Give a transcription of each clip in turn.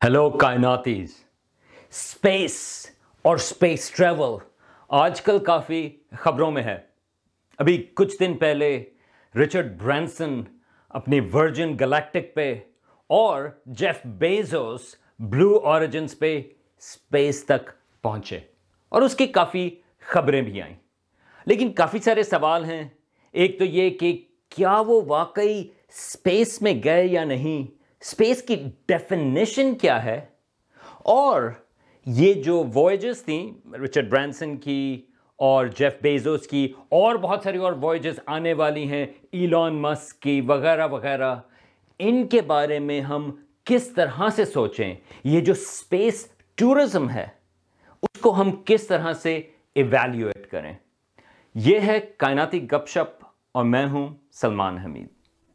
Hello कायनातीज। Space और space travel आजकल काफ़ी ख़बरों में है। अभी कुछ दिन पहले रिचर्ड ब्रैंसन अपनी वर्जिन गैलेक्टिक पे और जेफ बेजोस ब्लू ऑरिजिन्स पे स्पेस तक पहुंचे और उसकी काफ़ी खबरें भी आईं। लेकिन काफ़ी सारे सवाल हैं। एक तो ये कि क्या वो वाकई स्पेस में गए या नहीं, स्पेस की डेफिनेशन क्या है, और ये जो वॉयजेस थी रिचर्ड ब्रैंसन की और जेफ बेजोस की और बहुत सारी और वॉयजेस आने वाली हैं, इलॉन मस्क की वगैरह वगैरह, इनके बारे में हम किस तरह से सोचें, ये जो स्पेस टूरिज्म है उसको हम किस तरह से इवैल्यूएट करें। यह है कायनाती गपशप और मैं हूं सलमान हमीद।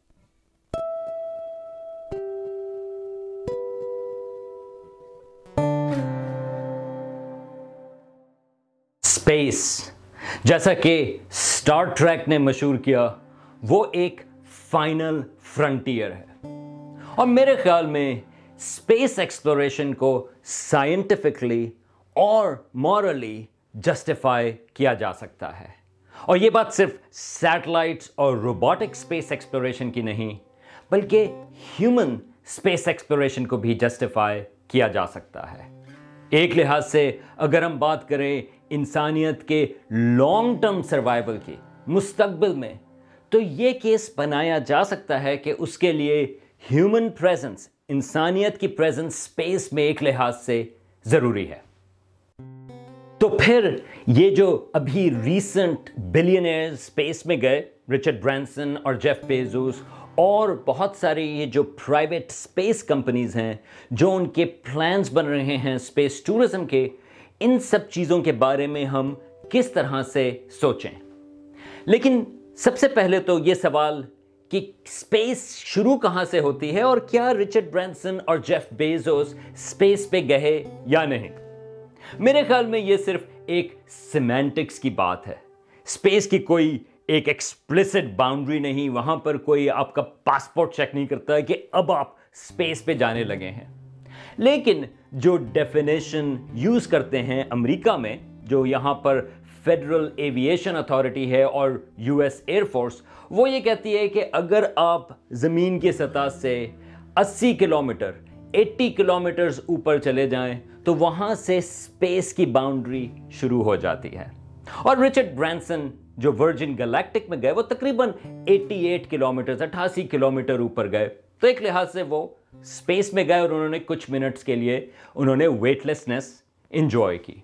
स्पेस, जैसा कि स्टार ट्रैक ने मशहूर किया, वो एक फाइनल फ्रंटियर है और मेरे ख्याल में स्पेस एक्सप्लोरेशन को साइंटिफिकली और मॉरली जस्टिफाई किया जा सकता है। और ये बात सिर्फ सैटेलाइट्स और रोबोटिक स्पेस एक्सप्लोरेशन की नहीं, बल्कि ह्यूमन स्पेस एक्सप्लोरेशन को भी जस्टिफाई किया जा सकता है। एक लिहाज से अगर हम बात करें इंसानियत के लॉन्ग टर्म सर्वाइवल की मुस्तकबिल में, तो ये केस बनाया जा सकता है कि उसके लिए ह्यूमन प्रेजेंस, इंसानियत की प्रेजेंस स्पेस में एक लिहाज से ज़रूरी है। तो फिर ये जो अभी रीसेंट बिलियनियर स्पेस में गए, रिचर्ड ब्रैंसन और जेफ बेजोस, और बहुत सारे ये जो प्राइवेट स्पेस कंपनीज हैं जो उनके प्लान्स बन रहे हैं स्पेस टूरिज्म के, इन सब चीज़ों के बारे में हम किस तरह से सोचें। लेकिन सबसे पहले तो ये सवाल कि स्पेस शुरू कहाँ से होती है और क्या रिचर्ड ब्रैंसन और जेफ बेजोस स्पेस पे गए या नहीं। मेरे ख्याल में ये सिर्फ एक सिमेंटिक्स की बात है। स्पेस की कोई एक एक्सप्लिसिट बाउंड्री नहीं, वहां पर कोई आपका पासपोर्ट चेक नहीं करता है कि अब आप स्पेस पे जाने लगे हैं। लेकिन जो डेफिनेशन यूज करते हैं अमेरिका में, जो यहां पर फेडरल एविएशन अथॉरिटी है और यूएस एयरफोर्स, वो ये कहती है कि अगर आप जमीन की सतह से 80 किलोमीटर 80 किलोमीटर ऊपर चले जाएं तो वहां से स्पेस की बाउंड्री शुरू हो जाती है। और रिचर्ड ब्रैंसन जो वर्जिन गैलेक्टिक में गए, वो तकरीबन 88 किलोमीटर 88 किलोमीटर ऊपर गए। तो एक लिहाज से वो स्पेस में गए और उन्होंने कुछ मिनट्स के लिए उन्होंने वेटलेसनेस एंजॉय की।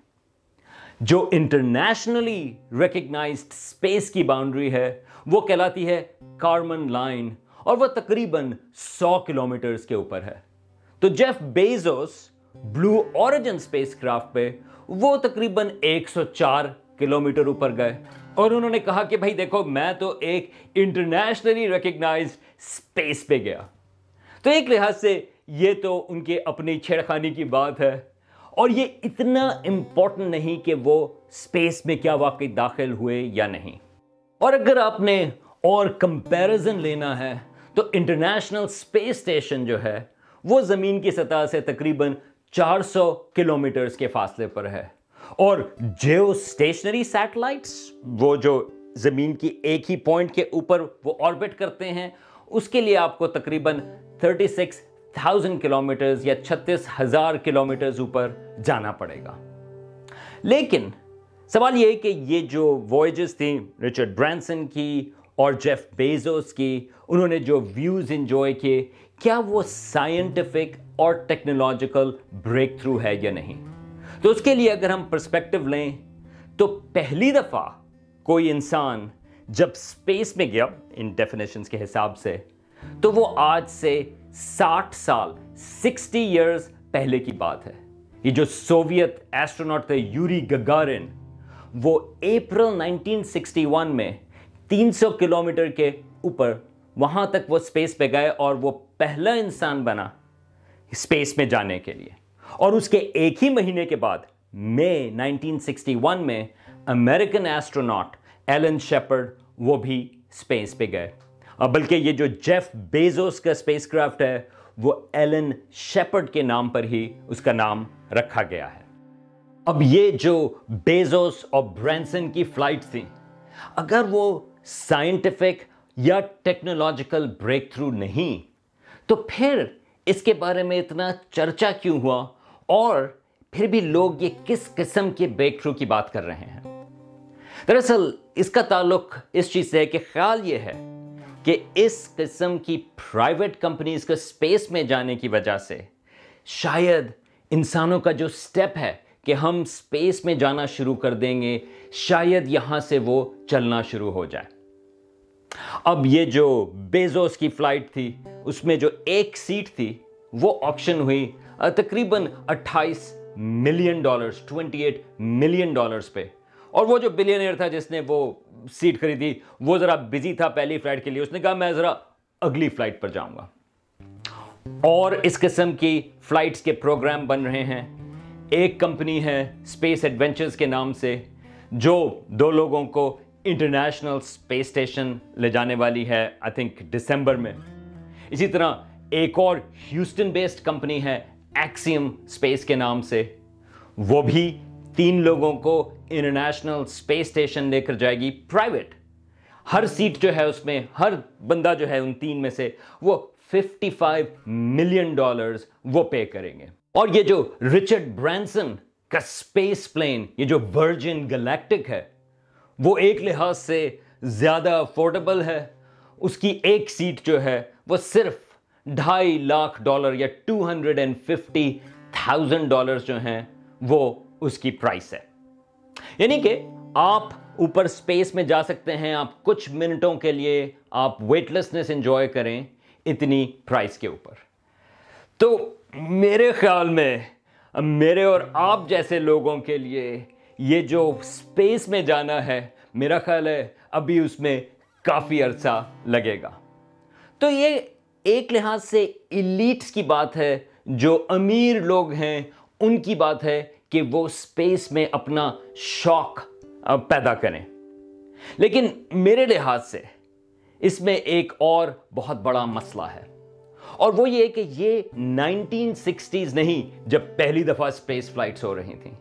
जो इंटरनेशनली रिकग्नाइज्ड स्पेस की बाउंड्री है वो कहलाती है कारमन लाइन और वो तकरीबन 100 किलोमीटर के ऊपर है। तो Jeff Bezos Blue Origin spacecraft पे वो तकरीबन 104 किलोमीटर ऊपर गए और उन्होंने कहा कि भाई देखो, मैं तो एक इंटरनेशनली रिकग्नाइज्ड स्पेस पे गया। तो एक लिहाज से ये तो उनके अपनी छेड़खानी की बात है और ये इतना इंपॉर्टेंट नहीं कि वो स्पेस में क्या वाकई दाखिल हुए या नहीं। और अगर आपने और कंपैरिजन लेना है तो इंटरनेशनल स्पेस स्टेशन जो है वो जमीन की सतह से तकरीबन 400 किलोमीटर के फासले पर है और जियो स्टेशनरी सैटेलाइट्स, वो जो जमीन की एक ही पॉइंट के ऊपर वो ऑर्बिट करते हैं, उसके लिए आपको तकरीबन 36,000 किलोमीटर या 36,000 किलोमीटर ऊपर जाना पड़ेगा। लेकिन सवाल ये है कि ये जो वॉयजेस थी रिचर्ड ब्रैंसन की और जेफ बेजोस की, उन्होंने जो व्यूज एंजॉय किए, क्या वो साइंटिफिक और टेक्नोलॉजिकल ब्रेक थ्रू है या नहीं। तो उसके लिए अगर हम पर्सपेक्टिव लें तो पहली दफा कोई इंसान जब स्पेस में गया इन डेफिनेशंस के हिसाब से, तो वो आज से 60 साल 60 इयर्स पहले की बात है। ये जो सोवियत एस्ट्रोनॉट थे यूरी गगारिन, वो अप्रैल 1961 में 300 किलोमीटर के ऊपर वहां तक वो स्पेस पे गए और वो पहला इंसान बना स्पेस में जाने के लिए। और उसके एक ही महीने के बाद मई 1961 में अमेरिकन एस्ट्रोनॉट एलन शेपर्ड वो भी स्पेस पे गए। बल्कि ये जो जेफ बेजोस का स्पेसक्राफ्ट है وہ ایلن شیپرڈ کے نام پر ہی اس کا نام رکھا گیا ہے۔ اب یہ جو بیزوس اور برانسن کی فلائٹ تھی، اگر وہ سائنٹیفک یا ٹیکنالوجیکل بریک تھرو نہیں تو پھر اس کے بارے میں اتنا چرچا کیوں ہوا، اور پھر بھی لوگ یہ کس قسم کے بریک تھرو کی بات کر رہے ہیں؟ دراصل اس کا تعلق اس چیز سے ہے کہ خیال یہ ہے کہ اس قسم کی پرائیویٹ کمپنیز کو سپیس میں جانے کی وجہ سے شاید انسانوں کا جو سٹیپ ہے کہ ہم سپیس میں جانا شروع کر دیں گے، شاید یہاں سے وہ چلنا شروع ہو جائے۔ اب یہ جو بیزوس کی فلائٹ تھی، اس میں جو ایک سیٹ تھی وہ آکشن ہوئی تقریباً $28 ملین 28 ملین ڈالرز پہ، اور وہ جو بلینئر تھا جس نے وہ سیٹ خریدی وہ ذرا بزی تھا پہلی فلائٹ کے لیے، اس نے کہا میں ذرا اگلی فلائٹ پر جاؤں گا۔ اور اس قسم کی فلائٹس کے پروگرام بن رہے ہیں۔ ایک کمپنی ہے اسپیس ایڈونچرز کے نام سے، جو 2 لوگوں کو انٹرنیشنل اسپیس اسٹیشن لے جانے والی ہے آئی تھنک دسمبر میں۔ اسی طرح ایک اور ہیوسٹن بیسڈ کمپنی ہے ایکسیم اسپیس کے نام سے، وہ بھی 3 لوگوں کو انٹرنیشنل اسپیس اسٹیشن لے کر جائے گی پرائیویٹ۔ ہر سیٹ جو ہے اس میں ہر بندہ جو ہے ان 3 میں سے وہ $55 ملین وہ پے کریں گے۔ اور یہ جو رچرڈ برانسن کا اسپیس پلین، یہ جو ورجن گلیکٹک ہے، وہ ایک لحاظ سے زیادہ افورڈیبل ہے۔ اس کی ایک سیٹ جو ہے وہ صرف $2.5 لاکھ یا $250,000 جو ہیں وہ اس کی پرائس ہے۔ یعنی کہ آپ اوپر سپیس میں جا سکتے ہیں، آپ کچھ منٹوں کے لیے آپ ویٹ لیسنس انجوائے کریں اتنی پرائس کے اوپر۔ تو میرے خیال میں میرے اور آپ جیسے لوگوں کے لیے یہ جو سپیس میں جانا ہے، میرا خیال ہے ابھی اس میں کافی عرصہ لگے گا۔ تو یہ ایک لحاظ سے ایلیٹس کی بات ہے، جو امیر لوگ ہیں ان کی بات ہے کہ وہ سپیس میں اپنا شوق پیدا کریں۔ لیکن میرے لحاظ سے اس میں ایک اور بہت بڑا مسئلہ ہے، اور وہ یہ کہ یہ 1960s نہیں جب پہلی دفعہ سپیس فلائٹس ہو رہی تھیں۔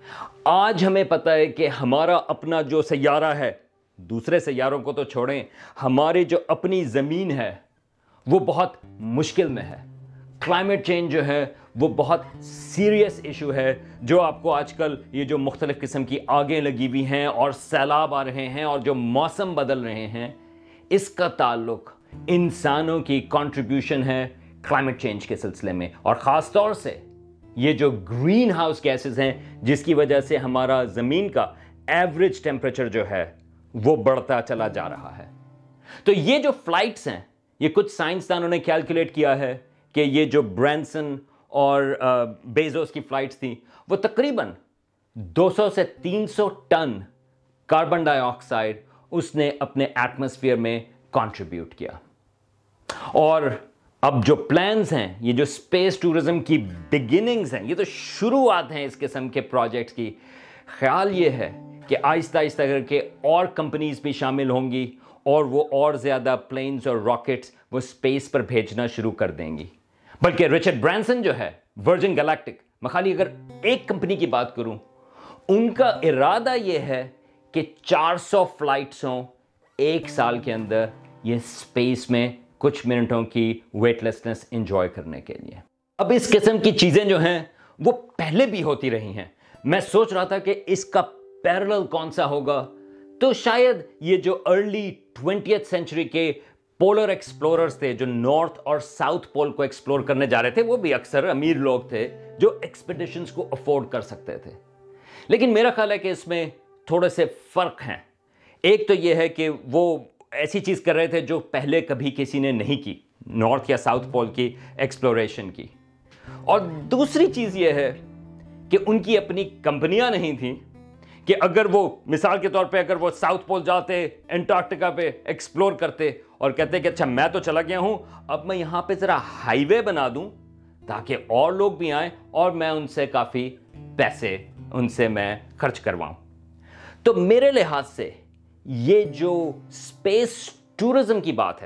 آج ہمیں پتہ ہے کہ ہمارا اپنا جو سیارہ ہے، دوسرے سیاروں کو تو چھوڑیں، ہماری جو اپنی زمین ہے وہ بہت مشکل میں ہے۔ کلائمیٹ چینج جو ہے وہ بہت سیریس ایشو ہے، جو آپ کو آج کل یہ جو مختلف قسم کی آگیں لگی ہوئی ہیں اور سیلاب آ رہے ہیں اور جو موسم بدل رہے ہیں، اس کا تعلق انسانوں کی کنٹریبیوشن ہے کلائمیٹ چینج کے سلسلے میں، اور خاص طور سے یہ جو گرین ہاؤس گیسز ہیں جس کی وجہ سے ہمارا زمین کا ایوریج ٹیمپریچر جو ہے وہ بڑھتا چلا جا رہا ہے۔ تو یہ جو فلائٹس ہیں، یہ کچھ سائنسدانوں نے کیلکولیٹ کیا ہے کہ یہ جو برانسن اور بیزوس کی فلائٹس تھیں وہ تقریباً 200 سے 300 ٹن کاربن ڈائی آکسائڈ اس نے اپنے ایٹماسفیئر میں کنٹریبیوٹ کیا۔ اور اب جو پلانز ہیں، یہ جو سپیس ٹورزم کی بگننگز ہیں، یہ تو شروعات ہیں اس قسم کے پروجیکٹس کی۔ خیال یہ ہے کہ آہستہ آہستہ کر کے اور کمپنیز بھی شامل ہوں گی، اور وہ اور زیادہ پلینز اور راکٹس وہ سپیس پر بھیجنا شروع کر دیں گی۔ بلکہ رچرڈ برانسن جو ہے ورجن گلیکٹک، میں خالی اگر ایک کمپنی کی بات کروں، ان کا ارادہ یہ ہے کہ 400 فلائٹس ہوں ایک سال کے اندر، یہ سپیس میں کچھ منٹوں کی ویٹ لیسنس انجوائے کرنے کے لیے۔ اب اس قسم کی چیزیں جو ہیں وہ پہلے بھی ہوتی رہی ہیں۔ میں سوچ رہا تھا کہ اس کا پیرلل کون سا ہوگا، تو شاید یہ جو ارلی 20th سینچری کے پولر ایکسپلوررز تھے، جو نارتھ اور ساؤتھ پول کو ایکسپلور کرنے جا رہے تھے، وہ بھی اکثر امیر لوگ تھے جو ایکسپیڈیشنز کو افورڈ کر سکتے تھے۔ لیکن میرا خیال ہے کہ اس میں تھوڑے سے فرق ہیں۔ ایک تو یہ ہے کہ وہ ایسی چیز کر رہے تھے جو پہلے کبھی کسی نے نہیں کی، نارتھ یا ساؤتھ پول کی ایکسپلوریشن کی، اور دوسری چیز یہ ہے کہ ان کی اپنی کمپنیاں نہیں تھیں کہ اگر وہ مثال کے طور پہ اگر وہ ساؤتھ پول جاتے، انٹارکٹیکا پہ ایکسپلور کرتے اور کہتے کہ اچھا میں تو چلا گیا ہوں، اب میں یہاں پہ ذرا ہائی وے بنا دوں تاکہ اور لوگ بھی آئیں اور میں ان سے کافی پیسے ان سے میں خرچ کرواؤں۔ تو میرے لحاظ سے یہ جو سپیس ٹورزم کی بات ہے،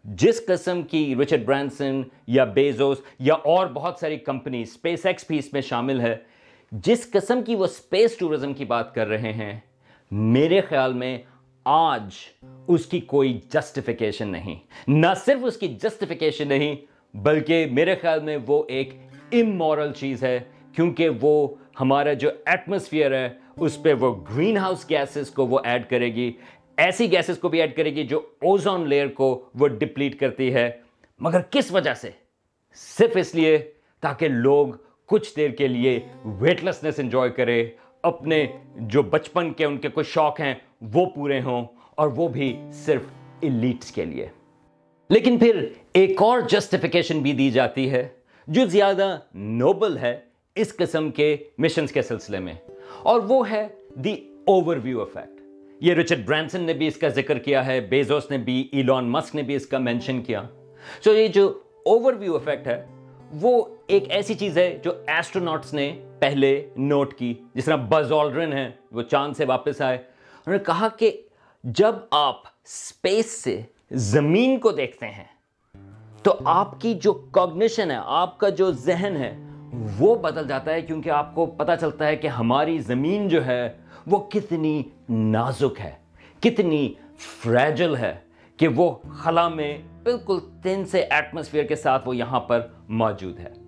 जिस किस्म की रिचर्ड ब्रांसन या बेजोस या और बहुत सारी कंपनी, स्पेस एक्स भी इसमें शामिल है, जिस किस्म की वो स्पेस टूरिज्म की बात कर रहे हैं, मेरे ख्याल में आज उसकी कोई जस्टिफिकेशन नहीं। ना सिर्फ उसकी जस्टिफिकेशन नहीं, बल्कि मेरे ख्याल में वो एक इमोरल चीज़ है, क्योंकि वो हमारा जो एटमॉस्फेयर है उस पर वो ग्रीन हाउस गैसेस को वो ऐड करेगी, ऐसी गैसेस को भी ऐड करेगी जो ओजोन लेयर को वो डिप्लीट करती है। मगर किस वजह से? सिर्फ इसलिए ताकि लोग कुछ देर के लिए वेटलेसनेस एंजॉय करें, अपने जो बचपन के उनके कुछ शौक हैं वो पूरे हों, और वो भी सिर्फ एलीट्स के लिए। लेकिन फिर एक और जस्टिफिकेशन भी दी जाती है जो ज्यादा नोबल है इस किस्म के मिशंस के सिलसिले में, और वो है द ओवरव्यू इफेक्ट। ये रिचर्ड ब्रांसन ने भी इसका जिक्र किया है, बेजोस ने भी, इलॉन मस्क ने भी इसका मेंशन किया। सो ये जो ओवरव्यू इफेक्ट है वो एक ऐसी चीज है जो एस्ट्रोनॉट्स ने पहले नोट की। जिस तरह बज ऑल्ड्रिन है, वो चांद से वापस आए, उन्होंने कहा कि जब आप स्पेस से जमीन को देखते हैं तो आपकी जो कॉग्निशन है, आपका जो जहन है, वो बदल जाता है, क्योंकि आपको पता चलता है कि हमारी जमीन जो है वो कितनी नाजुक है, कितनी फ्रेजिल है, कि वो खला में बिल्कुल तिन से एटमॉस्फेयर के साथ वो यहां पर मौजूद है।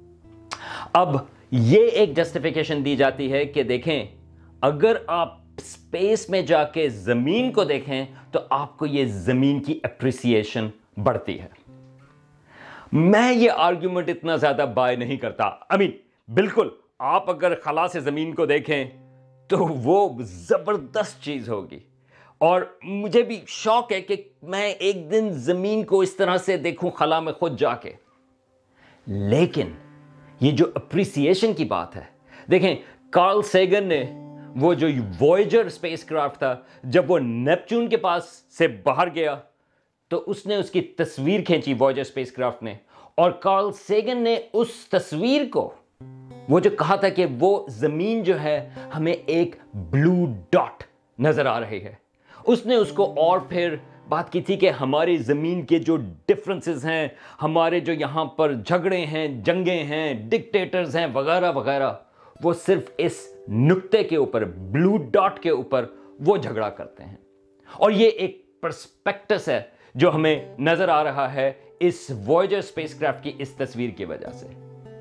अब ये एक जस्टिफिकेशन दी जाती है कि देखें, अगर आप स्पेस में जाके जमीन को देखें तो आपको ये जमीन की अप्रिसिएशन बढ़ती है। मैं ये आर्ग्यूमेंट इतना ज्यादा बाय नहीं करता। बिल्कुल, आप अगर खला से जमीन को देखें तो वो जबरदस्त चीज होगी, और मुझे भी शौक है कि मैं एक दिन जमीन को इस तरह से देखूं खला में खुद जाके। लेकिन ये जो अप्रिसिएशन की बात है, देखें, कार्ल सेगन ने वो जो वॉयेजर स्पेसक्राफ्ट था, जब वो नेपच्यून के पास से बाहर गया तो उसने उसकी तस्वीर खींची वॉयेजर स्पेसक्राफ्ट ने, और कार्ल सेगन ने उस तस्वीर को, वो जो कहा था कि वो जमीन जो है हमें एक ब्लू डॉट नजर आ रही है, उसने उसको और फिर बात की थी कि हमारी जमीन के जो डिफरेंसेस हैं, हमारे जो यहां पर झगड़े हैं, जंगे हैं, डिक्टेटर्स हैं, वगैरह वगैरह, वो सिर्फ इस नुक्ते के ऊपर, ब्लू डॉट के ऊपर वो झगड़ा करते हैं। और ये एक पर्सपेक्टिव है जो हमें नजर आ रहा है इस वॉयेजर स्पेसक्राफ्ट की इस तस्वीर की वजह से।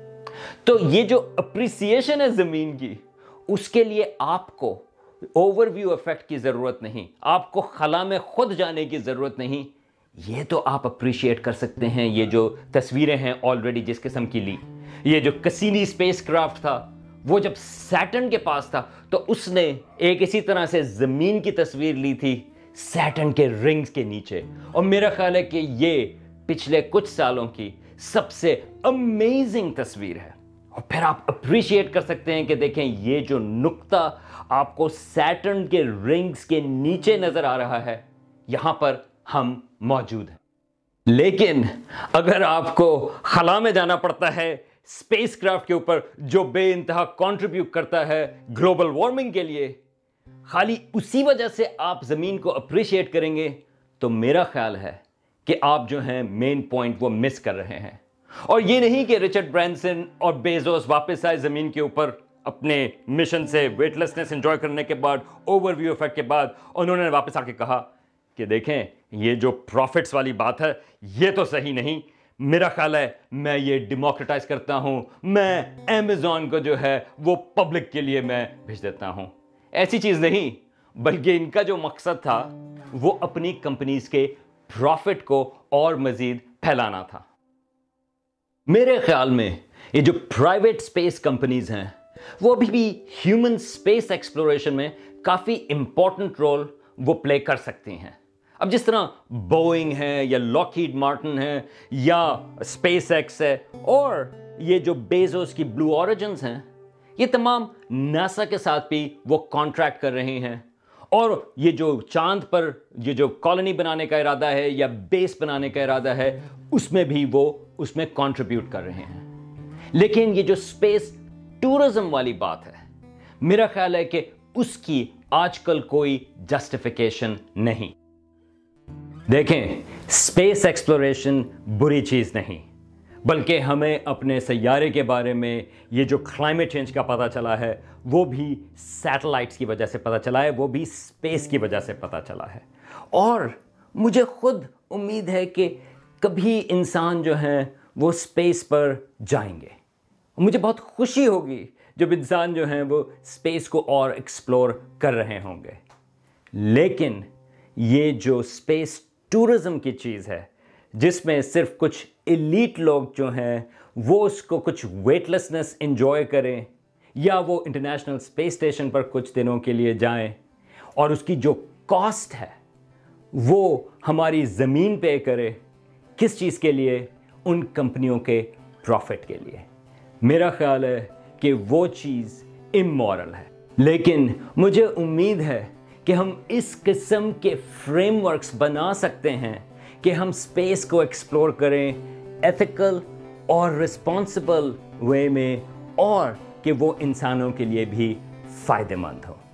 तो ये जो अप्रिसिएशन है जमीन की, उसके लिए आपको ओवरव्यू इफेक्ट की जरूरत नहीं, आपको खला में खुद जाने की जरूरत नहीं। ये तो आप अप्रिशिएट कर सकते हैं ये जो तस्वीरें हैं ऑलरेडी जिस किस्म की ली। ये जो कैसिनी स्पेसक्राफ्ट था, वो जब सैटर्न के पास था तो उसने एक इसी तरह से जमीन की तस्वीर ली थी सैटर्न के रिंग्स के नीचे, और मेरा ख्याल है कि ये पिछले कुछ सालों की सबसे अमेजिंग तस्वीर है। और फिर आप अप्रिशिएट कर सकते हैं कि देखें, ये जो नुक्ता आपको सैटर्न के रिंग्स के नीचे नजर आ रहा है, यहां पर हम मौजूद हैं। लेकिन अगर आपको खला में जाना पड़ता है स्पेसक्राफ्ट के ऊपर, जो बेइंतहा कंट्रीब्यूट करता है ग्लोबल वार्मिंग के लिए, खाली उसी वजह से आप जमीन को अप्रिशिएट करेंगे, तो मेरा ख्याल है कि आप जो हैं मेन पॉइंट वो मिस कर रहे हैं। और ये नहीं कि रिचर्ड ब्रांसन और बेजोस वापस आए जमीन के ऊपर अपने मिशन से वेटलेसनेस एंजॉय करने के बाद, ओवरव्यू इफेक्ट के बाद, उन्होंने वापस आके कहा कि देखें, ये जो प्रॉफिट्स वाली बात है ये तो सही नहीं, मेरा ख्याल है मैं ये डेमोक्रेटाइज करता हूं, मैं अमेज़न को जो है वो पब्लिक के लिए मैं भेज देता हूं। ऐसी चीज नहीं, बल्कि इनका जो मकसद था वो अपनी कंपनीज के प्रॉफिट को और मजीद फैलाना था। मेरे ख्याल में ये जो प्राइवेट स्पेस कंपनीज हैं वो अभी भी ह्यूमन स्पेस एक्सप्लोरेशन में काफी इंपॉर्टेंट रोल वो प्ले कर सकती हैं। अब जिस तरह बोइंग है या लॉकहीड मार्टिन है या स्पेस एक्स है और ये जो बेजोस की ब्लू ओरिजिन्स हैं, ये तमाम नासा के साथ भी वो कॉन्ट्रैक्ट कर रहे हैं, और ये जो चांद पर ये जो कॉलोनी बनाने का इरादा है या बेस बनाने का इरादा है, उसमें भी वो उसमें कंट्रीब्यूट कर रहे हैं। लेकिन ये जो स्पेस टूरिज्म वाली बात है, मेरा ख्याल है कि उसकी आजकल कोई जस्टिफिकेशन नहीं। देखें, स्पेस एक्सप्लोरेशन बुरी चीज़ नहीं, बल्कि हमें अपने सैयारे के बारे में ये जो क्लाइमेट चेंज का पता चला है वो भी सैटेलाइट्स की वजह से पता चला है, वो भी स्पेस की वजह से पता चला है। और मुझे खुद उम्मीद है कि कभी इंसान जो हैं वो स्पेस पर जाएंगे। मुझे बहुत खुशी होगी जब इंसान जो हैं वो स्पेस को और एक्सप्लोर कर रहे होंगे। लेकिन ये जो स्पेस टूरिज़्म की चीज़ है, जिसमें सिर्फ कुछ एलीट लोग जो हैं वो उसको कुछ वेटलेसनेस एंजॉय करें या वो इंटरनेशनल स्पेस स्टेशन पर कुछ दिनों के लिए जाएं, और उसकी जो कॉस्ट है वो हमारी ज़मीन पे करे, किस चीज़ के लिए? उन कंपनियों के प्रॉफिट के लिए। मेरा ख्याल है कि वो चीज़ इमोरल है। लेकिन मुझे उम्मीद है कि हम इस किस्म के फ्रेमवर्क्स बना सकते हैं कि हम स्पेस को एक्सप्लोर करें एथिकल और रिस्पॉन्सिबल वे में, और कि वो इंसानों के लिए भी फ़ायदेमंद हो।